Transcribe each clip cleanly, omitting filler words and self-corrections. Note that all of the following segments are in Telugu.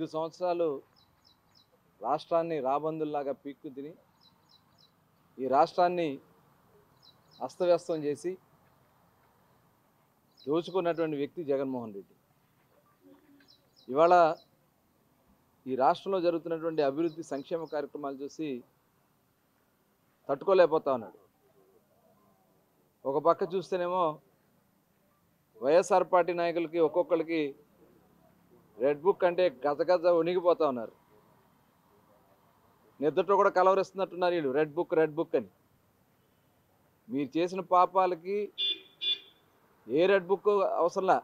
సంవత్సరాలు రాష్ట్రాన్ని రాబందుల్లాగా పీక్కు తిని ఈ రాష్ట్రాన్ని అస్తవ్యస్తం చేసి దోచుకున్నటువంటి వ్యక్తి జగన్మోహన్ రెడ్డి. ఇవాళ ఈ రాష్ట్రంలో జరుగుతున్నటువంటి అభివృద్ధి సంక్షేమ కార్యక్రమాలు చూసి తట్టుకోలేకపోతా ఉన్నాడు. ఒక పక్క చూస్తేనేమో వైఎస్ఆర్ పార్టీ నాయకులకి ఒక్కొక్కరికి రెడ్ బుక్ అంటే గజగజ వణిగిపోతా ఉన్నారు. నిద్రతో కూడా కలవరిస్తున్నట్టున్నారు వీళ్ళు, రెడ్ బుక్ అని. మీరు చేసిన పాపాలకి ఏ రెడ్ బుక్ అవసరంలా,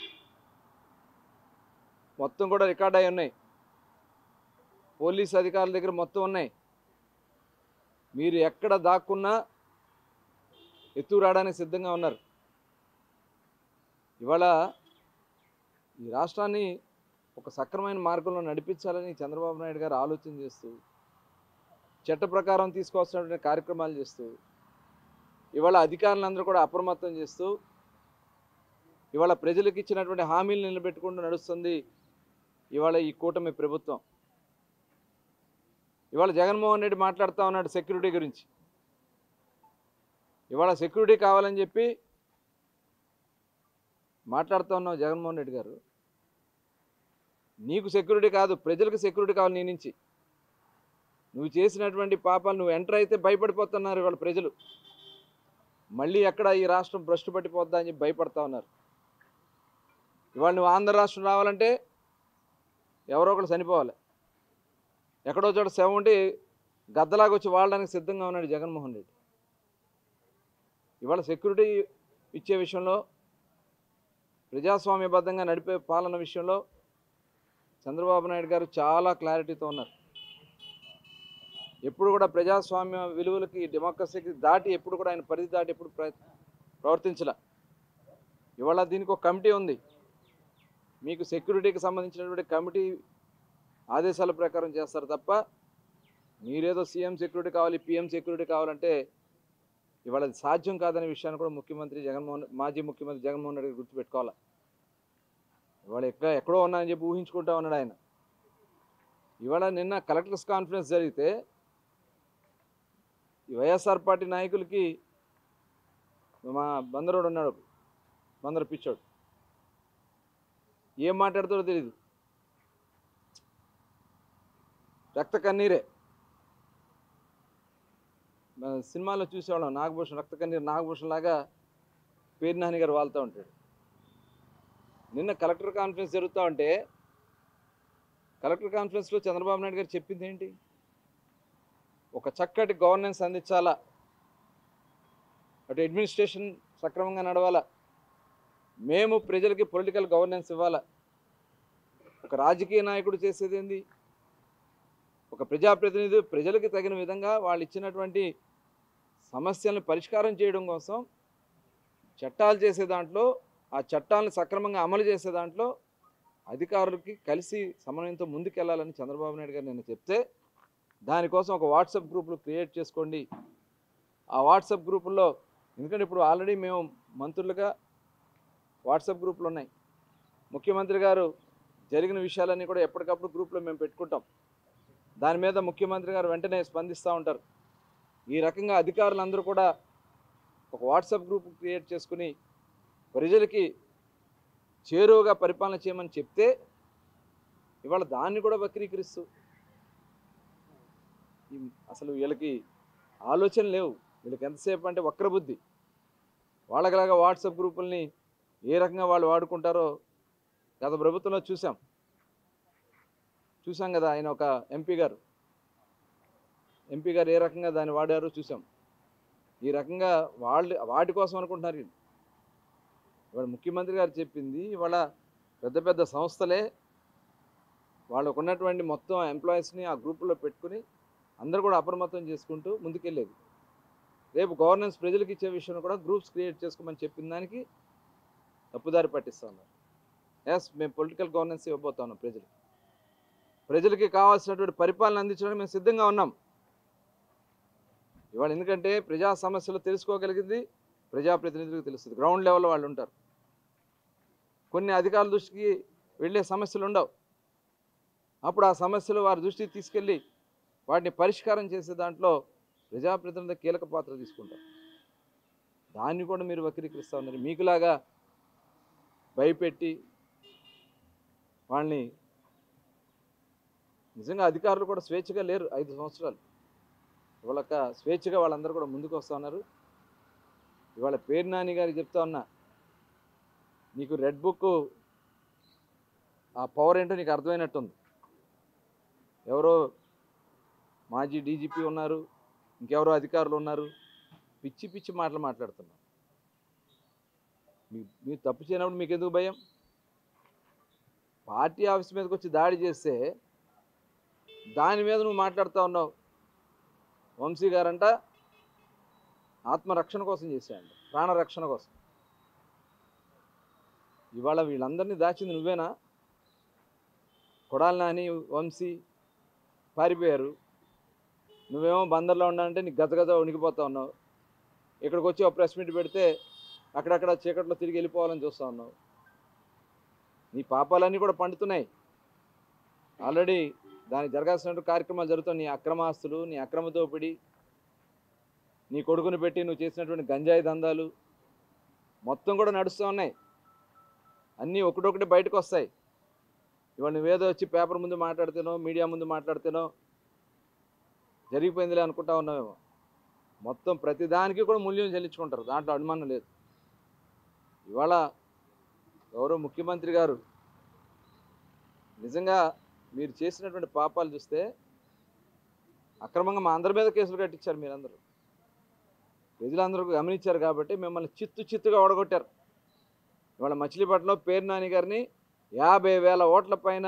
మొత్తం కూడా రికార్డ్ అయి ఉన్నాయి. పోలీస్ అధికారుల దగ్గర మొత్తం ఉన్నాయి. మీరు ఎక్కడ దాక్కున్నా ఎత్తుకు రావడానికి సిద్ధంగా ఉన్నారు. ఇవాళ ఈ రాష్ట్రాన్ని ఒక సక్రమైన మార్గంలో నడిపించాలని చంద్రబాబు నాయుడు గారు ఆలోచన చేస్తూ చట్ట ప్రకారం తీసుకోవాల్సినటువంటి కార్యక్రమాలు చేస్తూ ఇవాళ అధికారులందరూ కూడా అప్రమత్తం చేస్తూ ఇవాళ ప్రజలకు ఇచ్చినటువంటి హామీలు నిలబెట్టుకుంటూ నడుస్తుంది ఇవాళ ఈ కూటమి ప్రభుత్వం. ఇవాళ జగన్మోహన్ రెడ్డి మాట్లాడుతూ ఉన్నాడు సెక్యూరిటీ గురించి. ఇవాళ సెక్యూరిటీ కావాలని చెప్పి మాట్లాడుతూ ఉన్నావు జగన్మోహన్ రెడ్డి గారు. నీకు సెక్యూరిటీ కాదు, ప్రజలకు సెక్యూరిటీ కావాలి. నీ నుంచి నువ్వు చేసినటువంటి పాపాలు నువ్వు ఎంటర్ అయితే భయపడిపోతున్నారు ఇవాళ ప్రజలు. మళ్ళీ ఎక్కడ ఈ రాష్ట్రం భ్రష్టు పట్టిపోద్దా అని చెప్పి భయపడతా ఉన్నారు. ఇవాళ నువ్వు ఆంధ్ర రాష్ట్రం రావాలంటే ఎవరో ఒకరు చనిపోవాలి. ఎక్కడో చోట శవం ఉంటే గద్దలాగా వచ్చి వాడడానికి సిద్ధంగా ఉన్నాడు జగన్మోహన్ రెడ్డి. ఇవాళ సెక్యూరిటీ ఇచ్చే విషయంలో, ప్రజాస్వామ్యబద్ధంగా నడిపే పాలన విషయంలో చంద్రబాబు నాయుడు గారు చాలా క్లారిటీతో ఉన్నారు. ఎప్పుడు కూడా ప్రజాస్వామ్య విలువలకి, డెమోక్రసీకి దాటి ఎప్పుడు కూడా ఆయన పరిధి దాటి ఎప్పుడు ప్రవర్తించలే. ఇవాళ దీనికి ఒక కమిటీ ఉంది. మీకు సెక్యూరిటీకి సంబంధించినటువంటి కమిటీ ఆదేశాల ప్రకారం చేస్తారు తప్ప మీరేదో సీఎం సెక్యూరిటీ కావాలి, పిఎం సెక్యూరిటీ కావాలంటే ఇవాళ అది సాధ్యం కాదనే విషయాన్ని కూడా మాజీ ముఖ్యమంత్రి జగన్మోహన్ రెడ్డి గుర్తుపెట్టుకోవాలి. ఇవాళ ఎక్కడో ఉన్నాయని చెప్పి ఊహించుకుంటా ఉన్నాడు ఆయన. ఇవాళ నిన్న కలెక్టర్స్ కాన్ఫరెన్స్ జరిగితే ఈ వైఎస్ఆర్ పార్టీ నాయకులకి మా బందరోడు ఉన్నాడు, బందరు పిచ్చోడు, ఏం మాట్లాడుతాడో తెలీదు. రక్త కన్నీరే. సినిమాలో చూసేవాళ్ళం నాగభూషణ్, రక్త కన్నీరు నాగభూషణ్ లాగా పేరు నాని గారు వాళ్తూ ఉంటాడు. నిన్న కలెక్టర్ కాన్ఫరెన్స్ జరుగుతూ ఉంటే కలెక్టర్ కాన్ఫరెన్స్లో చంద్రబాబు నాయుడు గారు చెప్పింది ఏంటి? ఒక చక్కటి గవర్నెన్స్ అందించాలా, అటు అడ్మినిస్ట్రేషన్ సక్రమంగా నడవాలా, మేము ప్రజలకి పొలిటికల్ గవర్నెన్స్ ఇవ్వాలా. ఒక రాజకీయ నాయకుడు చేసేది ఏంది? ఒక ప్రజాప్రతినిధి ప్రజలకి తగిన విధంగా వాళ్ళు ఇచ్చినటువంటి సమస్యలను పరిష్కారం చేయడం కోసం చట్టాలు చేసే దాంట్లో, ఆ చట్టాలను సక్రమంగా అమలు చేసే దాంట్లో అధికారులకి కలిసి సమన్వయంతో ముందుకెళ్లాలని చంద్రబాబు నాయుడు గారు నిన్న చెప్తే, దానికోసం ఒక వాట్సాప్ గ్రూపులు క్రియేట్ చేసుకోండి. ఆ వాట్సాప్ గ్రూపుల్లో, ఎందుకంటే ఇప్పుడు ఆల్రెడీ మేము మంత్రులుగా వాట్సాప్ గ్రూపులు ఉన్నాయి. ముఖ్యమంత్రి గారు జరిగిన విషయాలన్నీ కూడా ఎప్పటికప్పుడు గ్రూప్లో మేము పెట్టుకుంటాం. దాని మీద ముఖ్యమంత్రి గారు వెంటనే స్పందిస్తూ ఉంటారు. ఈ రకంగా అధికారులందరూ కూడా ఒక వాట్సాప్ గ్రూప్ క్రియేట్ చేసుకుని ప్రజలకి చేరువగా పరిపాలన చేయమని చెప్తే ఇవాళ దాన్ని కూడా వక్రీకరిస్తూ అసలు వీళ్ళకి ఆలోచన లేవు. వీళ్ళకి ఎంతసేపు అంటే వక్రబుద్ధి. వాళ్ళకిలాగా వాట్సాప్ గ్రూపుల్ని ఏ రకంగా వాళ్ళు వాడుకుంటారో గత ప్రభుత్వంలో చూసాం కదా. ఆయన ఒక ఎంపీ గారు ఏ రకంగా దాన్ని వాడారో చూసాం. ఈ రకంగా వాటి కోసం అనుకుంటున్నారు వీళ్ళు. ఇవాళ ముఖ్యమంత్రి గారు చెప్పింది, ఇవాళ పెద్ద పెద్ద సంస్థలే వాళ్ళకు ఉన్నటువంటి మొత్తం ఎంప్లాయీస్ని ఆ గ్రూపుల్లో పెట్టుకుని అందరూ కూడా అప్రమత్తం చేసుకుంటూ ముందుకెళ్ళేది. రేపు గవర్నెన్స్ ప్రజలకు ఇచ్చే విషయంలో కూడా గ్రూప్స్ క్రియేట్ చేసుకోమని చెప్పిన దానికి తప్పుదారి పట్టిస్తూ ఉన్నారు. మేము పొలిటికల్ గవర్నెన్స్ ఇవ్వబోతా ఉన్నాం. ప్రజలకి కావాల్సినటువంటి పరిపాలన అందించడానికి మేము సిద్ధంగా ఉన్నాం. ఇవాళ ఎందుకంటే ప్రజా సమస్యలు తెలుసుకోగలిగింది ప్రజాప్రతినిధులకు తెలుస్తుంది. గ్రౌండ్ లెవెల్లో వాళ్ళు ఉంటారు. కొన్ని అధికారుల దృష్టికి వెళ్ళే సమస్యలు ఉండవు. అప్పుడు ఆ సమస్యలు వారి దృష్టికి తీసుకెళ్ళి వాటిని పరిష్కారం చేసే దాంట్లో ప్రజాప్రతినిధులు కీలక పాత్ర తీసుకుంటారు. దాన్ని కూడా మీరు వక్రీకరిస్తూ ఉన్నారు. మీకులాగా భయపెట్టి వాళ్ళని నిజంగా అధికారులు కూడా స్వేచ్ఛగా లేరు 5 సంవత్సరాలు. ఇవాళ స్వేచ్ఛగా వాళ్ళందరూ కూడా ముందుకు వస్తూ ఉన్నారు. ఇవాళ పేరు నాని గారికి చెప్తా ఉన్నా, నీకు రెడ్ బుక్ ఆ పవర్ ఏంటో నీకు అర్థమైనట్టుంది. ఎవరో మాజీ డీజీపీ ఉన్నారు, ఇంకెవరో అధికారులు ఉన్నారు, పిచ్చి పిచ్చి మాటలు మాట్లాడుతున్నారు. మీరు తప్పు చేయనప్పుడు మీకు ఎందుకు భయం? పార్టీ ఆఫీస్ మీదకి వచ్చి దాడి చేస్తే దాని మీద నువ్వు మాట్లాడుతూ ఉన్నావు. వంశీ గారంట ఆత్మరక్షణ కోసం చేశాయండి, ప్రాణరక్షణ కోసం. ఇవాళ వీళ్ళందరినీ దాచింది నువ్వేనా? కొడాలి నాని, వంశీ పారిపోయారు. నువ్వేమో బందర్లో ఉన్నానంటే నీకు గజగజ వణికిపోతా ఉన్నావు. ఇక్కడికి వచ్చి ఒక ప్రెస్ మీట్ పెడితే అక్కడక్కడ చీకట్లో తిరిగి వెళ్ళిపోవాలని చూస్తూ ఉన్నావు. నీ పాపాలన్నీ కూడా పండుతున్నాయి. ఆల్రెడీ దానికి జరగాల్సినటువంటి కార్యక్రమాలు జరుగుతాయి. నీ అక్రమాస్తులు, నీ అక్రమ దోపిడీ, నీ కొడుకుని పెట్టి నువ్వు చేసినటువంటి గంజాయి దందాలు మొత్తం కూడా నడుస్తూ ఉన్నాయి. అన్నీ ఒకటొకటి బయటకు వస్తాయి. ఇవాళ నువ్వేదో వచ్చి పేపర్ ముందు మాట్లాడితేనో మీడియా ముందు మాట్లాడితేనో జరిగిపోయిందిలే అనుకుంటా ఉన్నామేమో. మొత్తం ప్రతిదానికి కూడా మూల్యం చెల్లించుకుంటారు, దాంట్లో అనుమానం లేదు. ఇవాళ ఎవరో ముఖ్యమంత్రి గారు నిజంగా మీరు చేసినటువంటి పాపాలు చూస్తే అక్రమంగా మా అందరి మీద కేసులు కట్టించారు. మీరందరూ ప్రజలందరూ గమనించారు కాబట్టి మిమ్మల్ని చిత్తుగా ఓడగొట్టారు. ఇవాళ మచిలీపట్నంలో పేరు నాని గారిని 50,000 ఓట్ల పైన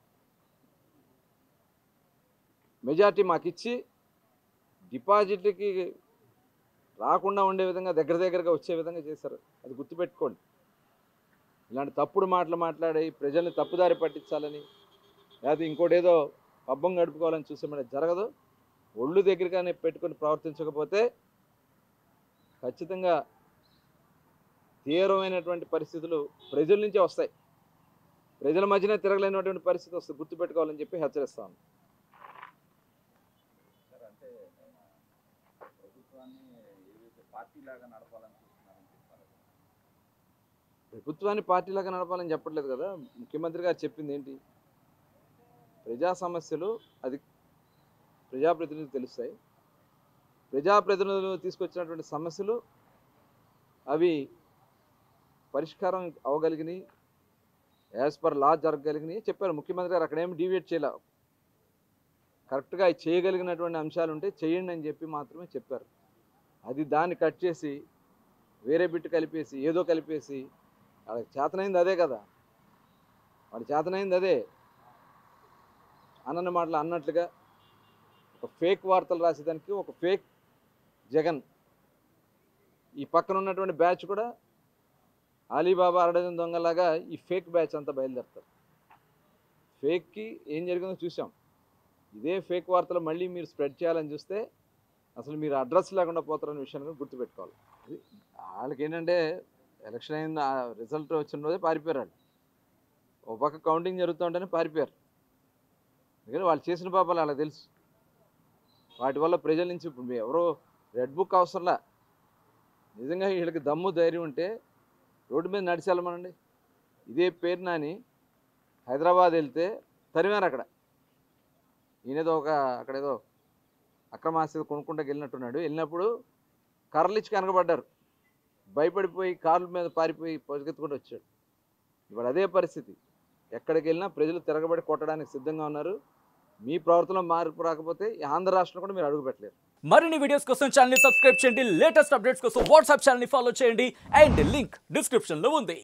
మెజార్టీ మాకు ఇచ్చి డిపాజిట్లకి రాకుండా ఉండే విధంగా దగ్గరగా వచ్చే విధంగా చేశారు. అది గుర్తుపెట్టుకోండి. ఇలాంటి తప్పుడు మాటలు మాట్లాడి ప్రజల్ని తప్పుదారి పట్టించాలని లేకపోతే ఇంకోటేదో పబ్బం గడుపుకోవాలని చూసే మన జరగదు. ఒళ్ళు దగ్గరగానే పెట్టుకొని ప్రవర్తించకపోతే ఖచ్చితంగా తీవ్రమైనటువంటి పరిస్థితులు ప్రజల నుంచే వస్తాయి. ప్రజల మధ్యన తిరగలేనటువంటి పరిస్థితి వస్తుంది. గుర్తుపెట్టుకోవాలని చెప్పి హెచ్చరిస్తాను. ప్రభుత్వాన్ని పార్టీలాగా నడపాలని చెప్పట్లేదు కదా. ముఖ్యమంత్రి గారు చెప్పింది ఏంటి? ప్రజా సమస్యలు అది ప్రజాప్రతినిధులు తెలుస్తాయి. ప్రజాప్రతినిధులు తీసుకొచ్చినటువంటి సమస్యలు అవి పరిష్కారం అవ్వగలిగినాయి, యాజ్ పర్ లా జరగగలిగినాయి చెప్పారు ముఖ్యమంత్రి గారు. అక్కడేమి డీవియేట్ చేయలే. కరెక్ట్గా చేయగలిగినటువంటి అంశాలు ఉంటే చేయండి అని చెప్పి మాత్రమే చెప్పారు. అది దాన్ని కట్ చేసి వేరే బిట్టు కలిపేసి ఏదో కలిపేసి వాళ్ళకి చేతనైంది అదే కదా. వాడు చేతనైంది అదే. అన్న మాటలు అన్నట్లుగా ఒక ఫేక్ వార్తలు రాసేదానికి ఒక ఫేక్ జగన్, ఈ పక్కన ఉన్నటువంటి బ్యాచ్ కూడా అలీబాబా అరడజన్ దొంగలాగా ఈ ఫేక్ బ్యాచ్ అంతా బయలుదేరుతారు. ఫేక్కి ఏం జరిగిందో చూసాం. ఇదే ఫేక్ వార్తలు మళ్ళీ మీరు స్ప్రెడ్ చేయాలని చూస్తే అసలు మీరు అడ్రస్ లేకుండా పోతారనే విషయాన్ని గుర్తుపెట్టుకోవాలి. వాళ్ళకి ఏంటంటే ఎలక్షన్ అయిన రిజల్ట్ వచ్చిన రోజే పారిపోయారు. వాళ్ళు ఒక పక్క కౌంటింగ్ జరుగుతుంటేనే పారిపోయారు. ఎందుకంటే వాళ్ళు చేసిన పాపాలు వాళ్ళకి తెలుసు. వాటి వల్ల ప్రజల నుంచి ఇప్పుడు ఎవరో రెడ్ బుక్ అవసరంలా. నిజంగా వీళ్ళకి దమ్ము ధైర్యం ఉంటే రోడ్డు మీద నడిచి వెళ్ళమనండి. ఇదే పేరు నాని హైదరాబాద్ వెళ్తే తరిమారు. అక్కడ ఈయనేదో అక్కడేదో అక్రమాస్తి కొనుక్కుంటూ వెళ్ళినట్టున్నాడు. వెళ్ళినప్పుడు కర్రలిచ్చి కనకబడ్డారు. భయపడిపోయి కార్ల మీద పారిపోయి పరిగెత్తుకుంటూ వచ్చాడు. ఇప్పుడు అదే పరిస్థితి. ఎక్కడికి వెళ్ళినా ప్రజలు తిరగబడి కొట్టడానికి సిద్ధంగా ఉన్నారు. మీ ప్రవర్తనలో మార్పు రాకపోతే ఆంధ్ర రాష్ట్రం కూడా మీరు అడుగు పెట్టలేరు. మరిన్ని వీడియోస్ కోసం ఛానల్ ని సబ్స్క్రైబ్ చేయండి. లేటెస్ట్ అప్డేట్స్ కోసం వాట్సాప్ ఛానల్ ని ఫాలో చేయండి. అండ్ లింక్ డిస్క్రిప్షన్ లో ఉంది.